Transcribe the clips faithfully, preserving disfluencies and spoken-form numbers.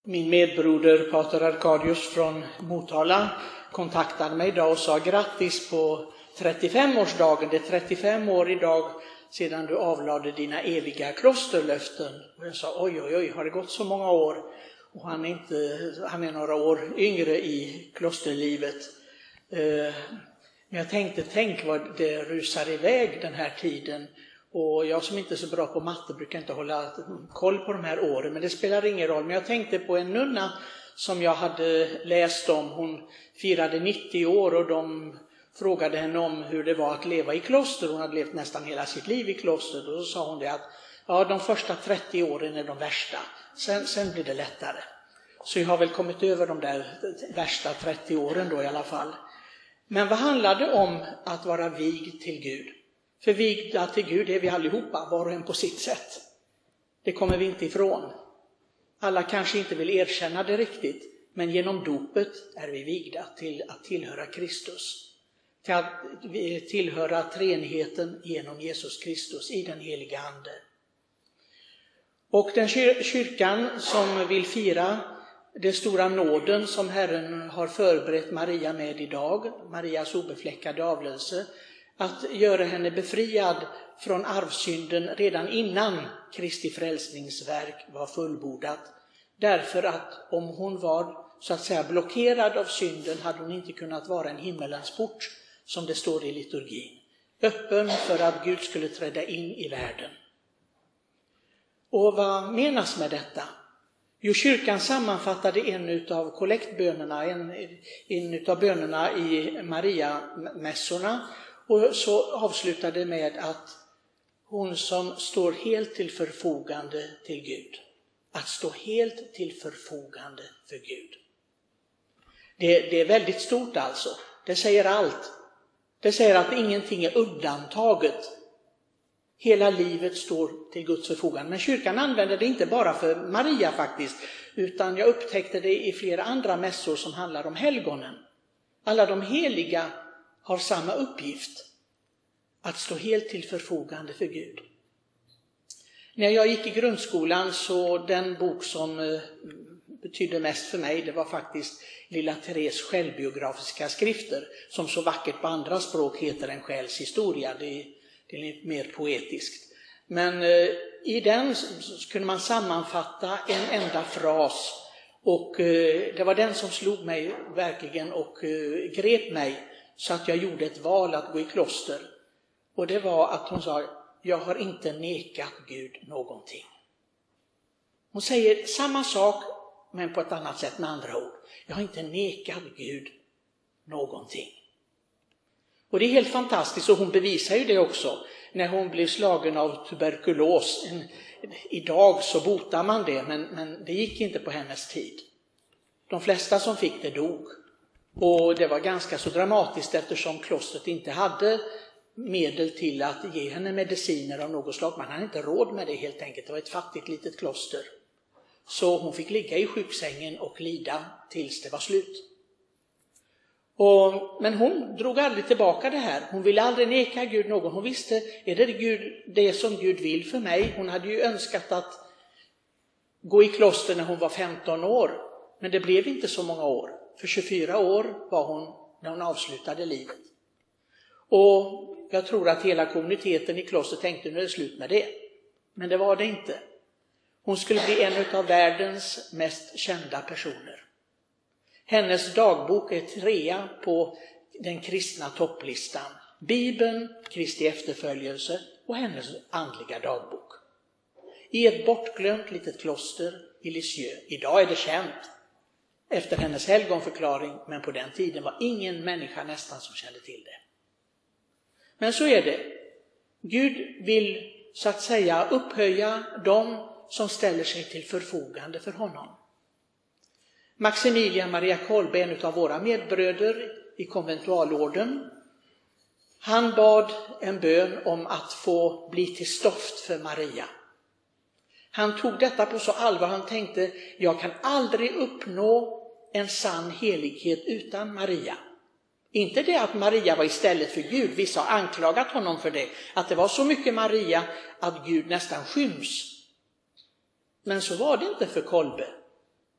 Min medbroder Pater Arkadius från Motala kontaktade mig idag och sa grattis på trettiofemårsdagen. Det är trettiofem år idag sedan du avlade dina eviga klosterlöften. Och jag sa oj oj oj, har det gått så många år? Och han är, inte, han är några år yngre i klosterlivet. Men jag tänkte, tänk vad det rusar iväg den här tiden. Och jag som inte är så bra på matte brukar inte hålla koll på de här åren, men det spelar ingen roll. Men jag tänkte på en nunna som jag hade läst om. Hon firade nittio år och de frågade henne om hur det var att leva i kloster. Hon hade levt nästan hela sitt liv i kloster. Och så sa hon det att ja, de första trettio åren är de värsta. Sen, sen blir det lättare. Så jag har väl kommit över de där värsta trettio åren då i alla fall. Men vad handlade om att vara vigd till Gud? För vigda till Gud är vi allihopa, var och en på sitt sätt. Det kommer vi inte ifrån. Alla kanske inte vill erkänna det riktigt, men genom dopet är vi vigda till att tillhöra Kristus. Till att tillhöra treenigheten genom Jesus Kristus i den heliga ande. Och den kyrkan som vill fira det stora nåden som Herren har förberett Maria med idag, Marias obefläckade avlelse, att göra henne befriad från arvsynden redan innan Kristi frälsningsverk var fullbordat. Därför att om hon var så att säga blockerad av synden hade hon inte kunnat vara en himmelens port, som det står i liturgin. Öppen för att Gud skulle träda in i världen. Och vad menas med detta? Jo, kyrkan sammanfattade en av kollektbönerna, en, en av bönerna i Maria-mässorna. Och så avslutade med att hon som står helt till förfogande till Gud. Att stå helt till förfogande för Gud. Det, det är väldigt stort alltså. Det säger allt. Det säger att ingenting är undantaget. Hela livet står till Guds förfogande. Men kyrkan använder det inte bara för Maria faktiskt. Utan jag upptäckte det i flera andra mässor som handlar om helgonen. Alla de heliga har samma uppgift, att stå helt till förfogande för Gud. När jag gick i grundskolan så den bok som betydde mest för mig, det var faktiskt Lilla Therese självbiografiska skrifter, som så vackert på andra språk heter En själs historia. Det är, det är lite mer poetiskt. Men i den kunde man sammanfatta en enda fras, och det var den som slog mig verkligen och grep mig. Så att jag gjorde ett val att gå i kloster. Och det var att hon sa, jag har inte nekat Gud någonting. Hon säger samma sak, men på ett annat sätt med andra ord. Jag har inte nekat Gud någonting. Och det är helt fantastiskt, och hon bevisar ju det också. När hon blev slagen av tuberkulos. En, idag så botar man det, men, men det gick inte på hennes tid. De flesta som fick det dog. Och det var ganska så dramatiskt eftersom klostret inte hade medel till att ge henne mediciner av något slag. Man hade inte råd med det helt enkelt. Det var ett fattigt litet kloster. Så hon fick ligga i sjuksängen och lida tills det var slut. Och, men hon drog aldrig tillbaka det här. Hon ville aldrig neka Gud någon. Hon visste, är det Gud, det som Gud vill för mig? Hon hade ju önskat att gå i kloster när hon var femton år. Men det blev inte så många år. För tjugofyra år var hon när hon avslutade livet. Och jag tror att hela kommuniteten i klostret tänkte nu är det slut med det. Men det var det inte. Hon skulle bli en av världens mest kända personer. Hennes dagbok är trea på den kristna topplistan. Bibeln, Kristi efterföljelse och hennes andliga dagbok. I ett bortglömt litet kloster i Lisieux. Idag är det känt efter hennes helgonförklaring, men på den tiden var ingen människa nästan som kände till det. Men så är det. Gud vill så att säga upphöja dem som ställer sig till förfogande för honom. Maximilian Maria Kolbe, en av våra medbröder i konventualorden, han bad en bön om att få bli till stoft för Maria. Han tog detta på så allvar, han tänkte, jag kan aldrig uppnå en sann helighet utan Maria. Inte det att Maria var istället för Gud, vissa har anklagat honom för det, att det var så mycket Maria att Gud nästan skyms. Men så var det inte för Kolbe.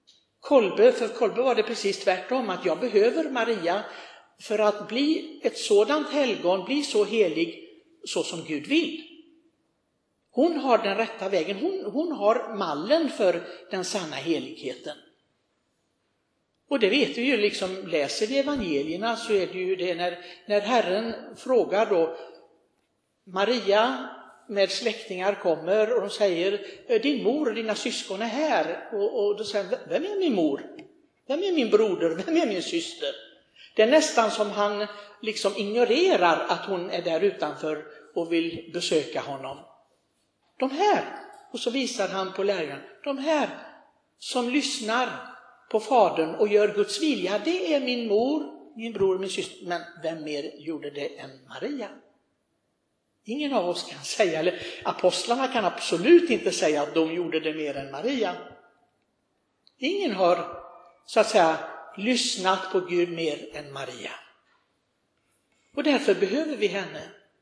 Kolbe, för Kolbe var det precis tvärtom, att jag behöver Maria för att bli ett sådant helgon, bli så helig så som Gud vill. Hon har den rätta vägen, hon, hon har mallen för den sanna heligheten. Och det vet vi ju, liksom läser vi evangelierna så är det ju det när, när Herren frågar då, Maria med släktingar kommer och de säger, din mor och dina syskon är här. Och, och då säger, vem är min mor? Vem är min broder? Vem är min syster? Det är nästan som han liksom ignorerar att hon är där utanför och vill besöka honom. De här, och så visar han på lärjungarna, de här som lyssnar på Fadern och gör Guds vilja, det är min mor, min bror och min syster. Men vem mer gjorde det än Maria? Ingen av oss kan säga, eller apostlarna kan absolut inte säga att de gjorde det mer än Maria. Ingen har så att säga lyssnat på Gud mer än Maria. Och därför behöver vi henne.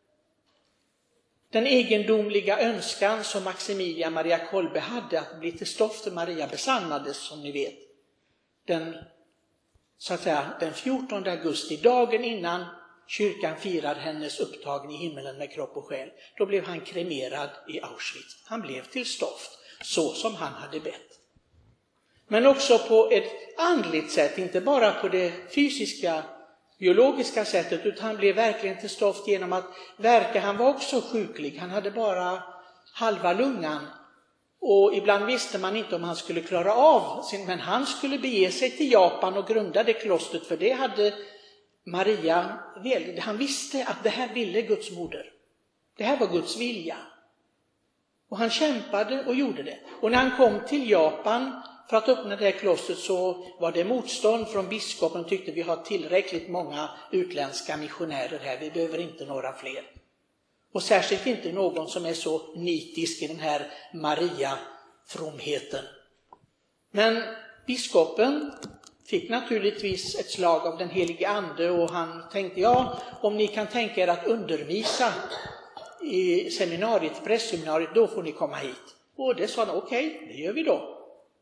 Den egendomliga önskan som Maximilia Maria Kolbe hade att bli till stoft för Maria besannades, som ni vet. Den, så att säga, den fjortonde augusti, dagen innan kyrkan firade hennes upptagning i himmelen med kropp och själ, då blev han kremerad i Auschwitz. Han blev till stoft, så som han hade bett. Men också på ett andligt sätt, inte bara på det fysiska, biologiska sättet, utan han blev verkligen till stoft genom att verka. Han var också sjuklig, han hade bara halva lungan. Och ibland visste man inte om han skulle klara av sin, men han skulle bege sig till Japan och grunda det klostret, för det hade Maria, han visste att det här ville Guds moder. Det här var Guds vilja. Och han kämpade och gjorde det. Och när han kom till Japan för att öppna det här klostret så var det motstånd från biskopen. Tyckte vi har tillräckligt många utländska missionärer här, vi behöver inte några fler. Och särskilt inte någon som är så nitisk i den här Maria-fromheten. Men biskopen fick naturligtvis ett slag av den helige ande och han tänkte, ja, om ni kan tänka er att undervisa i seminariet, prästseminariet, då får ni komma hit. Och det sa han, okej, okay, det gör vi då.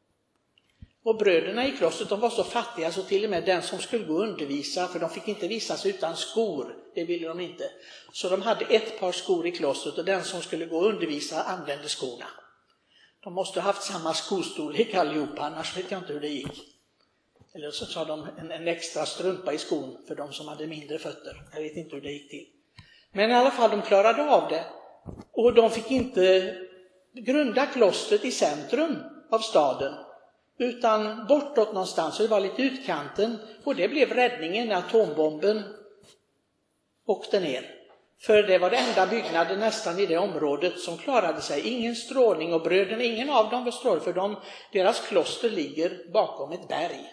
Och bröderna i klostret, de var så fattiga så till och med den som skulle gå och undervisa, för de fick inte visas utan skor, det ville de inte. Så de hade ett par skor i klostret och den som skulle gå och undervisa använde skorna. De måste ha haft samma skostorlek allihopa, annars vet jag inte hur det gick. Eller så sa de en, en extra strumpa i skon för de som hade mindre fötter. Jag vet inte hur det gick till. Men i alla fall, de klarade av det. Och de fick inte grunda klostret i centrum av staden, utan bortåt någonstans, så det var lite utkanten. Och det blev räddningen när atombomben åkte ner. För det var det enda byggnaden nästan i det området som klarade sig. Ingen strålning, och bröderna, ingen av dem var strålning, för de, deras kloster ligger bakom ett berg.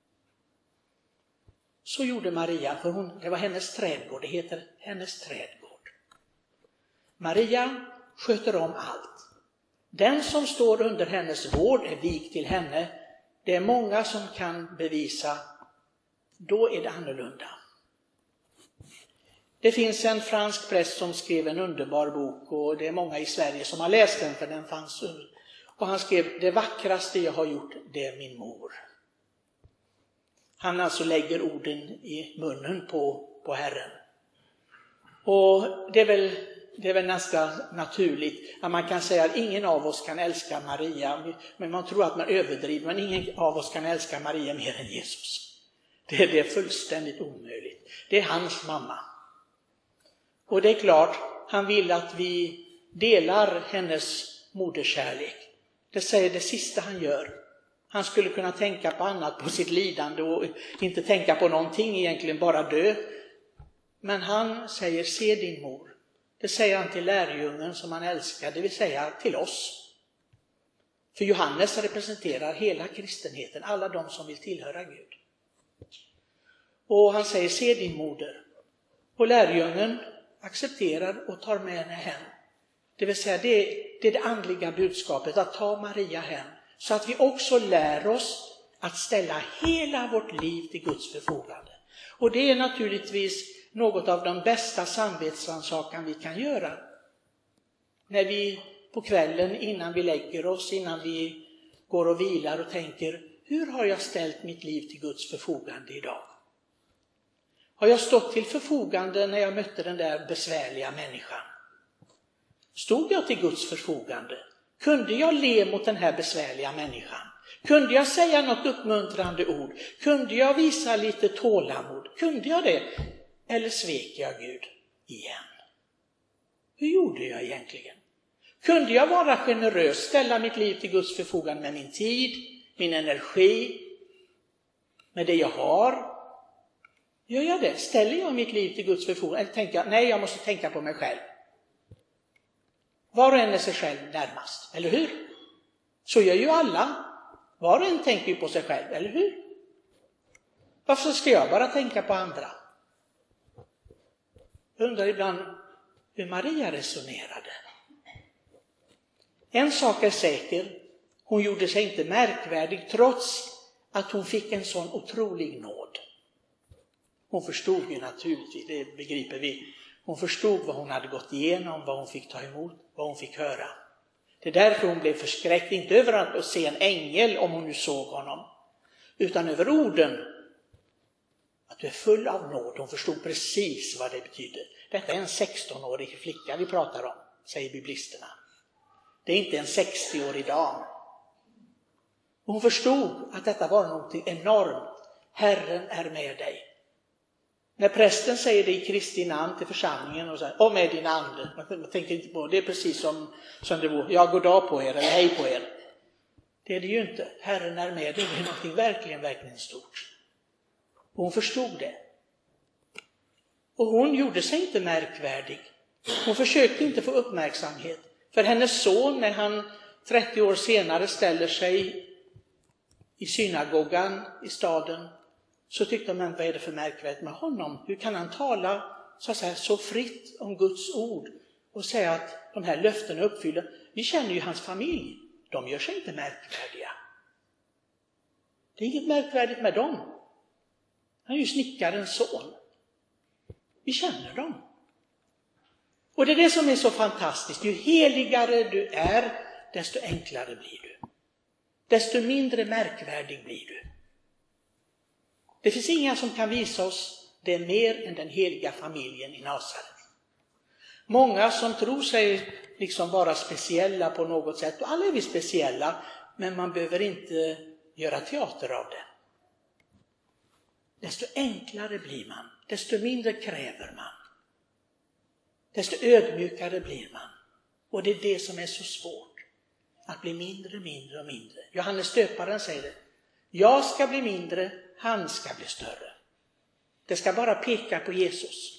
Så gjorde Maria, för hon, det var hennes trädgård, det heter hennes trädgård. Maria sköter om allt. Den som står under hennes vård är vig till henne. Det är många som kan bevisa, då är det annorlunda. Det finns en fransk präst som skrev en underbar bok, och det är många i Sverige som har läst den, för den fanns. Och han skrev, det vackraste jag har gjort, det är min mor. Han alltså lägger orden i munnen på, på Herren. Och det är väl, det är väl nästan naturligt att man kan säga att ingen av oss kan älska Maria, men man tror att man överdriver, men ingen av oss kan älska Maria mer än Jesus. Det, det är fullständigt omöjligt. Det är hans mamma. Och det är klart, han vill att vi delar hennes moderskärlek. Det säger det sista han gör. Han skulle kunna tänka på annat, på sitt lidande, och inte tänka på någonting, egentligen bara dö. Men han säger, se din mor. Det säger han till lärjungen som han älskar, det vill säga till oss. För Johannes representerar hela kristenheten, alla de som vill tillhöra Gud. Och han säger, se din moder. Och lärjungen accepterar och tar med henne hem. Det vill säga, det, det är det andliga budskapet, att ta Maria hem. Så att vi också lär oss att ställa hela vårt liv till Guds förfogande. Och det är naturligtvis något av de bästa samvetsrannsakan vi kan göra. När vi på kvällen innan vi lägger oss, innan vi går och vilar och tänker, hur har jag ställt mitt liv till Guds förfogande idag? Har jag stått till förfogande när jag mötte den där besvärliga människan? Stod jag till Guds förfogande? Kunde jag le mot den här besvärliga människan? Kunde jag säga något uppmuntrande ord? Kunde jag visa lite tålamod? Kunde jag det? Eller svek jag Gud igen? Hur gjorde jag egentligen? Kunde jag vara generös, ställa mitt liv till Guds förfogande med min tid, min energi, med det jag har? Gör jag det? Ställer jag mitt liv till Guds förfogande? Eller tänker jag, nej, jag måste tänka på mig själv. Var och en är sig själv närmast, eller hur? Så gör ju alla. Var och en tänker ju på sig själv, eller hur? Varför ska jag bara tänka på andra? Jag undrar ibland hur Maria resonerade. En sak är säker, hon gjorde sig inte märkvärdig trots att hon fick en sån otrolig nåd. Hon förstod ju naturligtvis, det begriper vi. Hon förstod vad hon hade gått igenom, vad hon fick ta emot, vad hon fick höra. Det är därför hon blev förskräckt, inte över att se en ängel om hon nu såg honom, utan över orden. Att du är full av nåd, hon förstod precis vad det betyder. Detta är en sextonårig flicka vi pratar om, säger biblisterna. Det är inte en sextioårig dam. Hon förstod att detta var något enormt. Herren är med dig. När prästen säger det i Kristi namn till församlingen och säger, och med din ande, man tänker inte på det, är precis som, som det var, ja, god dag på er eller hej på er. Det är det ju inte. Herren är med dig, det är någonting verkligen, verkligen stort. Och hon förstod det. Och hon gjorde sig inte märkvärdig. Hon försökte inte få uppmärksamhet. För hennes son, när han trettio år senare ställer sig i synagogan i staden, så tyckte man, vad är det för märkvärdigt med honom? Hur kan han tala så, att säga, så fritt om Guds ord och säga att de här löftena uppfyller? Vi känner ju hans familj. De gör sig inte märkvärdiga. Det är inget märkvärdigt med dem. Han är ju snickarens son. Vi känner dem. Och det är det som är så fantastiskt. Ju heligare du är, desto enklare blir du. Desto mindre märkvärdig blir du. Det finns inga som kan visa oss det mer än den heliga familjen i Nasaret. Många som tror sig liksom vara speciella på något sätt, och alla är vi speciella, men man behöver inte göra teater av det. Desto enklare blir man, desto mindre kräver man. Desto ödmjukare blir man. Och det är det som är så svårt. Att bli mindre, mindre och mindre. Johannes döparen säger det. Jag ska bli mindre, han ska bli större. Det ska bara peka på Jesus.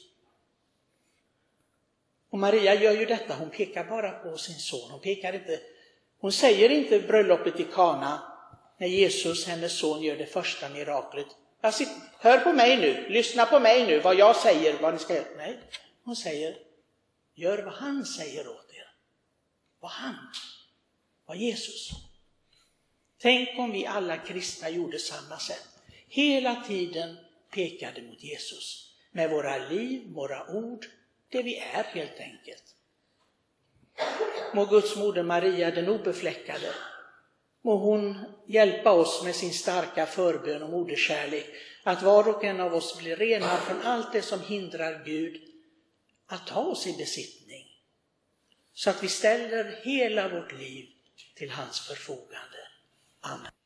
Och Maria gör ju detta. Hon pekar bara på sin son. Hon pekar inte. Hon säger inte bröllopet i Kana när Jesus, hennes son, gör det första miraklet. Alltså, hör på mig nu. Lyssna på mig nu. Vad jag säger, vad ni ska göra. Nej, hon säger. Gör vad han säger åt er. Vad han. Vad Jesus. Tänk om vi alla kristna gjorde samma sätt. Hela tiden pekade mot Jesus. Med våra liv, våra ord. Det vi är helt enkelt. Må Guds moder Maria, den obefläckade. Må hon hjälpa oss med sin starka förbön och moderkärlek. Att var och en av oss blir renad från allt det som hindrar Gud att ta oss i besittning. Så att vi ställer hela vårt liv till hans förfogande. Amen.